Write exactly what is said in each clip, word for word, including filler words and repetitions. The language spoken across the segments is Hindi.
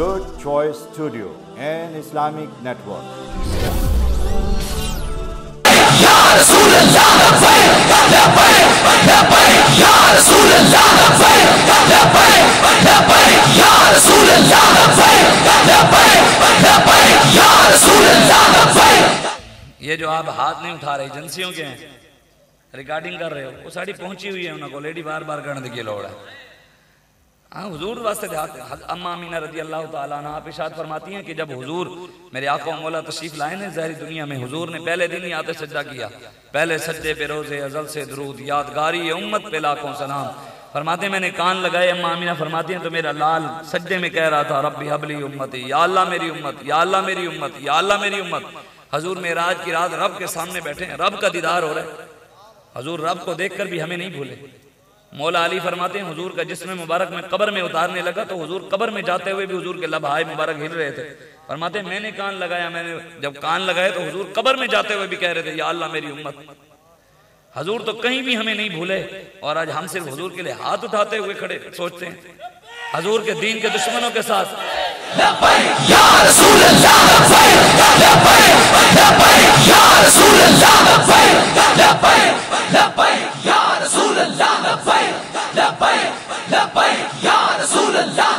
Good Choice Studio and Islamic Network. ये जो आप हाथ नहीं उठा रहे एजेंसियों के हैं, रिकॉर्डिंग कर रहे हो, वो साड़ी पहुंची हुई है उनको लेडी बार बार करने की लोड़ है। हाँ, हुजूर वास्ते अम्मा अमीना रज़ी अल्लाह ताला अन्हा आप इरशाद फरमाती हैं कि जब हुजूर मेरे आका मौला तशरीफ लाए ने ज़ाहिरी दुनिया में, हुजूर ने पहले दिन ही आते सज्जा किया, पहले सज्जे पे रोज़े अज़ल से दरूद, यादगारी उम्मत पे लाखों सलाम। फरमाते मैंने कान लगाए, अम्मा अमीना फरमाती हैं तो मेरा लाल सज्जे में कह रहा था रब्बी हबली उम्मती, या अल्लाह मेरी उम्मत, या अल्लाह मेरी उम्मत, या अल्लाह मेरी उम्मत। हजूर मेराज की रात रब के सामने बैठे हैं, रब का दीदार हो रहा है। हजूर रब को देखकर भी हमें नहीं भूले। मौला अली फरमाते हैं हुजूर का जिस्म मुबारक में कब्र में उतारने लगा तो हुजूर कब्र में जाते हुए भी हुजूर के लबहाए मुबारक हिल रहे थे। फरमाते हैं मैंने कान लगाया, मैंने जब कान लगाए तो हुजूर कब्र में जाते हुए भी कह रहे थे या अल्लाह मेरी उम्मत। हजूर तो कहीं भी हमें नहीं भूले और आज हम सिर्फ हुजूर के लिए हाथ उठाते हुए खड़े सोचते हैं हजूर के दीन के दुश्मनों के साथ। या रसूल अल्लाह, या रसूल अल्लाह, या रसूल अल्लाह, या रसूल अल्लाह,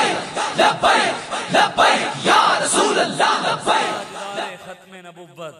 या रसूल अल्लाह। खत्मे नबुव्वत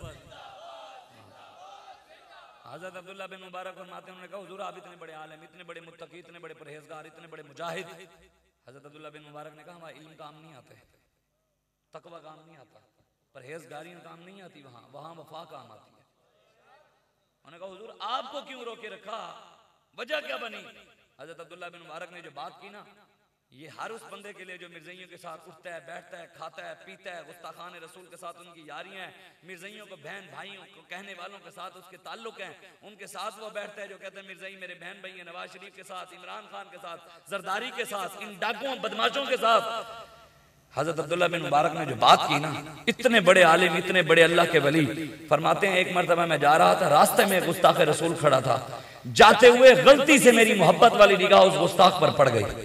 हज़रत अब्दुल्लाह बिन मुबारक फरमाते हैं, उन्होंने कहा हुजूर आप इतने बड़े आलिम, इतने बड़े मुत्तकी, इतने बड़े परहेजगार, इतने बड़े मुजाहिद। हज़रत अब्दुल्लाह बिन मुबारक ने कहा हमारा इल्म काम नहीं आते, तकवा काम नहीं आता, परहेजगारियां काम नहीं आती, वहां वहां वफा काम आती है। उन्होंने कहा हुजूर आपको क्यों रोके रखा, वजह क्या बनी? हज़रत अब्दुल्लाह बिन मुबारक ने जो बात की ना, ये हर उस बंदे के लिए जो मिर्ज़इयों के साथ उठता है, बैठता है, खाता है, पीता है, गुस्ताखान रसूल के साथ उनकी यारियां हैं, मिर्ज़इयों को बहन भाइयों को कहने वालों के साथ उसके ताल्लुक हैं, उनके साथ वो बैठता है जो कहते हैं मिर्ज़ई मेरे बहन भाई हैं, नवाज शरीफ के साथ, इमरान खान के साथ, जरदारी के साथ, इन डाकुओं बदमाशों के साथ। हज़रत अब्दुल्लाह बिन मुबारक ने जो बात की ना, इतने बड़े आलिम, इतने बड़े अल्लाह के वली, फरमाते हैं एक मरतबा मैं जा रहा था, रास्ते में गुस्ताख रसूल खड़ा था, जाते हुए गलती से मेरी मोहब्बत वाली निगाह उस गुस्ताख पर पड़ गई।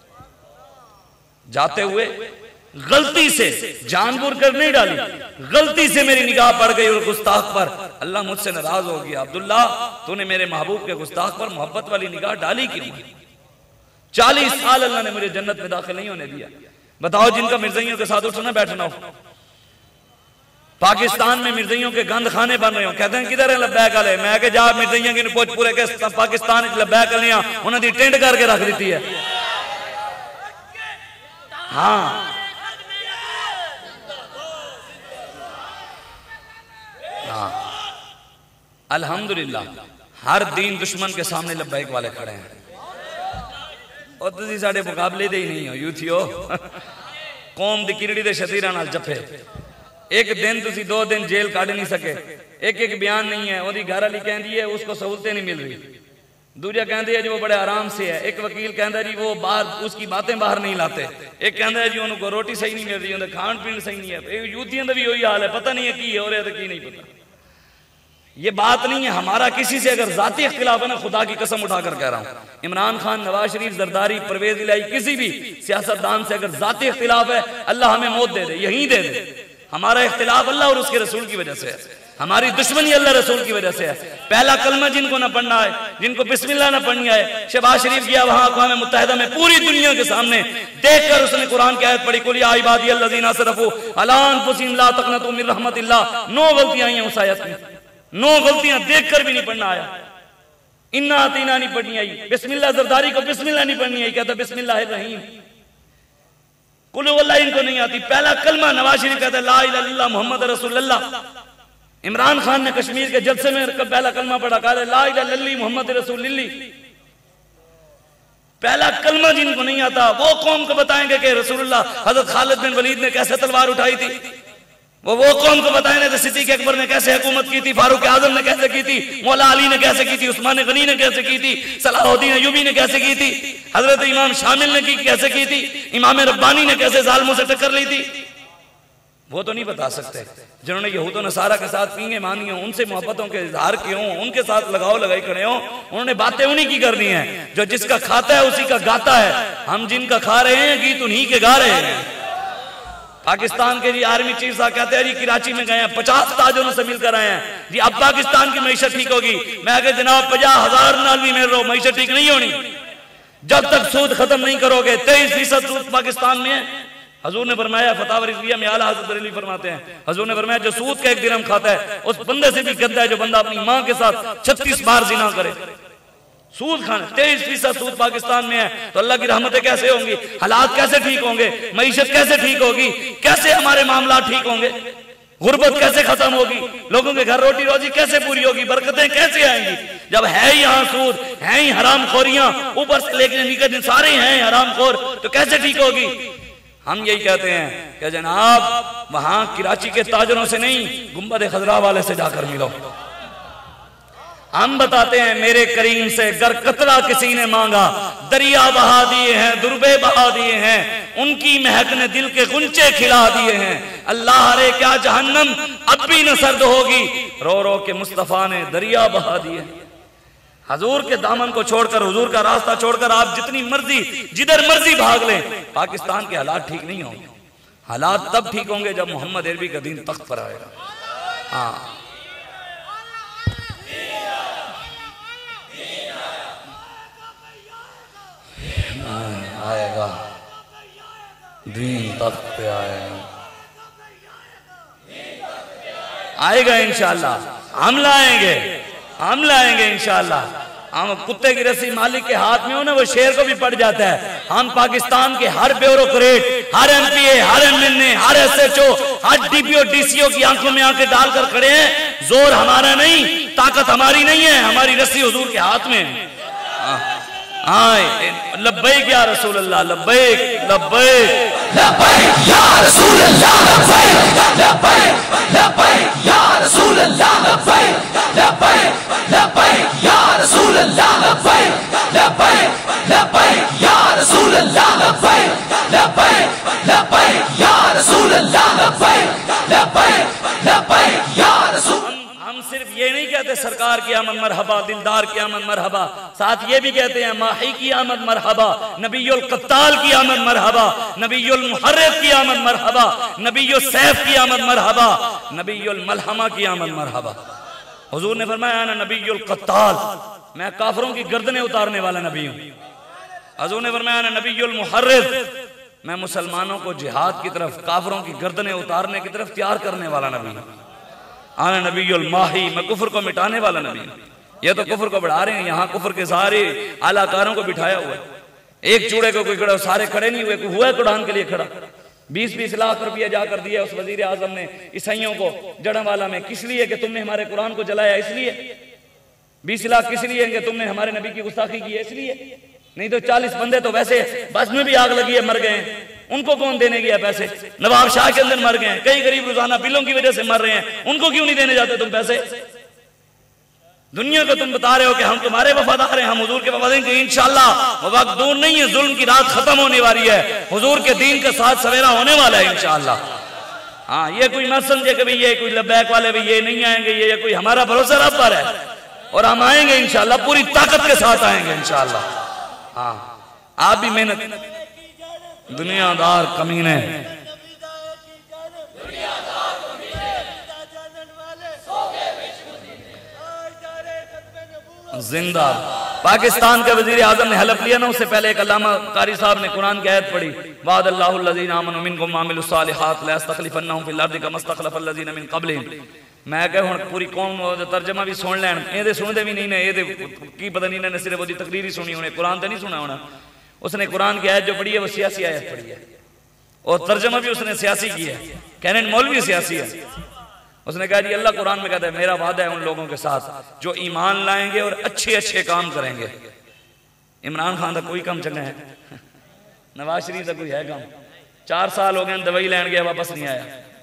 जाते हुए गलती से, जानबूझ कर नहीं डाली, गलती से मेरी निगाह पड़ गई और गुस्ताख पर। अल्लाह मुझसे नाराज हो गया, अब्दुल्ला तूने मेरे महबूब के गुस्ताख पर मोहब्बत वाली निगाह डाली क्यों? चालीस साल अल्लाह ने मुझे जन्नत में दाखिल नहीं होने दिया। बताओ जिनका मिर्ज़इयों के साथ उठना बैठना हो, पाकिस्तान में मिर्ज़इयों के गंद खाने बन रहे हो, कहते हैं किधर है लब्बैक वाले, मैं के जा मिर्ज़इयों की पोच पूरे के पाकिस्तान लब्बैक वालियां उन्होंने टेंट करके रख दी है। हाँ हाँ अल्हम्दुलिल्लाह हर दीन दुश्मन के सामने लब्बैक वाले खड़े हैं और तुसी साडे मुकाबले दे ही नहीं हो यूथियो। कौम दी किरड़ी दे शतीरा नाल जफे, एक दिन तुसी दो दिन जेल काट नहीं सके, एक एक बयान नहीं है, ओदी घर वाली कहती है उसको सहूलतें नहीं मिल रही, दूसरा कहते हैं जी वो बड़े आराम से है, एक वकील कहता है जी वो बाहर उसकी बातें बाहर नहीं लाते, एक कहता है जी उनको रोटी सही नहीं मिल रही, उन्हें खान पीन सही नहीं है। यूथियों का भी वही हाल है, पता नहीं है की हो रहा है तो की नहीं पता। ये बात नहीं है हमारा किसी से अगर जाती इख्तिलाफ है ना, खुदा की कसम उठाकर कह रहा हूं, इमरान खान, नवाज शरीफ, जरदारी, परवेज इलाही, किसी भी सियासतदान से अगर जाती इख्तिलाफ है, अल्लाह हमें मौत दे दे, यही दे दे। हमारा इख्तिलाफ अल्लाह और उसके रसूल की वजह से है, हमारी दुश्मनी अल्लाह रसूल की वजह से है। पहला कलमा जिनको ना पढ़ना है, जिनको बिस्मिल्लाह ना पढ़नी है, शहबाज शरीफ गया वहां अक़वाम मुत्तहिदा में पूरी दुनिया के सामने देखकर उसने कुरान की आयत पढ़ी, कुल या इबादियल्लज़ीना असरफ़ू अला अनफुसिहिम ला तक़नतू मिन रहमतिल्लाह। नौ गलतियां आई हैं उस आयत में, नौ गलतियां देखकर भी नहीं पढ़ना आया। इन्ना अतीना नहीं पढ़नी आई, बिस्मिल्लाह, जरदारी को बिस्मिल्लाह नहीं पढ़नी आई, कहता बिस्मिल्लाहिर रहीम, कुल वल्लाह इनको नहीं आती। पहला कलमा नवाज शरीफ कहता ला इलाहा इल्लल्लाह मुहम्मद रसूलुल्लाह। इमरान खान ने कश्मीर के जलसे में पहला कलमा पढ़ा, कहा ला इलाहा इल्लल्लाह मुहम्मद रसूलुल्लाह। पहला कलमा जिनको नहीं आता वो कौम को बताएंगे कि रसूलुल्लाह, हजरत खालिद बिन वलीद ने कैसे तलवार उठाई थी, वो वो कौम को बताएंगे कि सिद्दीक़ अकबर ने कैसे हुकूमत की थी, फारूक आजम ने कैसे की थी, मौला अली ने कैसे की थी, उस्मान गनी ने कैसे की थी, सलाहुद्दीन अय्यूबी ने कैसे की थी, हजरत इमाम शामिल ने की कैसे की थी, इमाम रब्बानी ने कैसे जालिमों से टक्कर ली थी। वो तो नहीं बता सकते। जिन्होंने यहूद नसारा के साथ पींगे मानी हो, उनसे मोहब्बतों के इजहार किए हों, उनके साथ लगाओ लगाई खड़े हों, उन्होंने बातें उन्हीं की करनी है। जो जिसका खाता है उसी का गाता है, हम जिनका खा रहे हैं गीत उन्हीं के गा रहे हैं। पाकिस्तान के जी आर्मी चीफ साहब कहते हैं जी कराची में गए हैं, पचास ताजरों से मिलकर आए हैं जी, अब पाकिस्तान की मईशत ठीक होगी। मैं कह जनाब पचास हजार नाल भी मिल रहा हूं, मईशत ठीक नहीं होनी जब तक सूद खत्म नहीं करोगे। तेईस फीसद सूद पाकिस्तान में है। हजूर ने फरमाया, फतावा रिज़विया में आला हज़रत बरेलवी फरमाते हैं, हजूर ने फरमाया जो सूद का एक दिरहम खाता है उस बंदे से भी गंदा है जो बंदा अपनी मां के साथ छत्तीस बार जिना करे। सूद खाना तेईस फीसद सूद पाकिस्तान में है, तो अल्लाह की रहमतें कैसे होंगी, हालात कैसे ठीक होंगे, मईशत कैसे ठीक होगी, कैसे हमारे मामला ठीक होंगे, गुर्बत कैसे खत्म होगी, लोगों के घर रोटी रोजी कैसे पूरी होगी, बरकतें कैसे आएंगी जब है ही यहाँ सूद, है ही हराम खोरियां, ऊपर से लेकर नीचे दिन सारे हैं हराम खोर, तो कैसे ठीक होगी। हम यही कहते हैं कि जनाब वहां कराची के ताजरों से नहीं, गुंबद खजरा वाले से जाकर मिलो। हम बताते हैं मेरे करीम से गर कतरा किसी ने मांगा, दरिया बहा दिए हैं, दुर्बे बहा दिए हैं, उनकी महक ने दिल के गुंचे खिला दिए हैं। अल्लाह रे क्या जहन्नम अब भी न सर्द होगी, रो रो के मुस्तफा ने दरिया बहा दिए। हजूर के दामन को छोड़कर, हुजूर का रास्ता छोड़कर आप जितनी मर्जी जिधर मर्जी भाग लें, पाकिस्तान के हालात ठीक नहीं होंगे। हालात तब ठीक होंगे जब मोहम्मद अरबी का दीन तख्त पर आएगा। हाँ आएगा, दीन तख्त पे आएगा, आएगा इंशाअल्लाह। हम लाएंगे, हम लाएंगे इंशाअल्लाह। हम कुत्ते की रस्सी मालिक के हाथ में हो ना, वो शेर को भी पड़ जाता है। हम पाकिस्तान के हर ब्यूरोक्रेट, हर एमपीए, हर एमएनए, हर एसएचओ, हर डीपीओ डीसीओ की आंखों में आंखें डालकर खड़े हैं। जोर हमारा नहीं, ताकत हमारी नहीं है, हमारी रस्सी हुजूर के हाथ में है। हाँ, लब्बैक या रसूल अल्लाह, लब्बैक लब्बैक लब्बैक या रसूल अल्लाह, लब्बैक लब्बैक लब्बैक या रसूल अल्लाह, लब्बैक लब्बैक लब्बैक या रसूल अल्लाह, लब्बैक लब्बैक लब्बैक या रसूल अल्लाह, लब्बैक लब्बैक लब्बैक या रसूल अल्लाह, लब्बैक लब्बैक लब्बैक या रसूल। हम सिर्फ ये नहीं कहते सरकार की आमद मरहबा, दिलदार की आमद मरहबा, साथ ये भी कहते हैं माही की आमद मरहबा, नबीयुल कत्ताल की आमद मरहबा, नबीयुल मुहर्रिफ की आमद मरहबा, नबीयुल सैफ की आमद मरहबा, नबीयुल मलहमा की आमद मरहबा। हुजूर ने फरमाया ना नबीयुल कत्ताल, मैं काफिरों की गर्दनें उतारने वाला नबी हूं। हुजूर ने फरमाया ना नबीयुल मुहर्रिफ, मैं मुसलमानों को जिहाद की तरफ, काफिरों की गर्दनें उतारने की तरफ तैयार करने वाला नबी हूं। आना नबीयुल माही, मैं कुफर को मिटाने वाला नबी हूं। ये तो कुफर को बढ़ा रहे हैं, यहाँ कुफर के सारे आलाकारों को बिठाया हुआ है। एक चूड़े को कोई खड़ा, सारे खड़े नहीं हुए, हुआ कुरान के लिए खड़ा। बीस बीस लाख रुपया जाकर दिया उस वजीर आजम ने ईसाइयों को जड़ावाला में, किस लिए कि तुमने हमारे कुरान को जलाया, इसलिए। बीस लाख किस लिए कि तुमने हमारे नबी की गुस्ताखी की है, इसलिए। नहीं तो चालीस बंदे तो वैसे बस में भी आग लगी है, मर गए, उनको कौन देने गया पैसे। नवाब शाह के अंदर मर गए, कई गरीब रोजाना बिलों की वजह से मर रहे हैं, उनको क्यों नहीं देने जाते तुम पैसे। दुनिया को तुम बता रहे हो कि हम तुम्हारे वफादार हैं, हम हुजूर के वफादार हैं। इंशाअल्लाह वो वक्त दूर नहीं है, जुल्म की रात खत्म होने वाली है, हुजूर के दीन के साथ सवेरा होने वाला है इंशाअल्लाह। हाँ, ये कोई मत समझे कि भाई ये कोई लब्बैक वाले भी ये नहीं आएंगे, ये कोई हमारा भरोसा रब पर है, और हम आएंगे इंशाअल्लाह, पूरी ताकत के साथ आएंगे इंशाअल्लाह। हाँ, आप भी मेहनत, दुनियादार कमीने, जिंदा। पाकिस्तान के वजीर आजम ने हलफ लिया ना, उससे पहले एक अल्लामा कारी साहब ने कुरान की आयत पढ़ी, वाद अल्लाहु लज़ीना आमनु मिनकुम व अमिलुस सालिहात ला यस्तखलिफन्नहुम फिल अर्दि कमा इस्तखलफल लज़ीना मिन क़ब्लिहिम। मैं कह हुण पूरी कौम तर्जमा भी सुन लैन, एदे सुनदे भी नहीं ने, एदे की पता नहीं ने, सिर्फ ओदी तकरीर ही सुनी होने, कुरान तो नहीं सुना होना। उसने कुरान की आयत जो पढ़ी है वो सियासी आयत पढ़ी है, और तर्जमा भी उसने सियासी की है, कहने मौलवी सियासी है। उसने कहा जी अल्लाह कुरान में कहता है मेरा वादा है उन लोगों के साथ जो ईमान लाएंगे और अच्छे अच्छे काम करेंगे। इमरान खान का कोई काम चंगा है, नवाज शरीफ का कोई है काम, चार साल हो गए दवाई लैन गया वापस नहीं आया,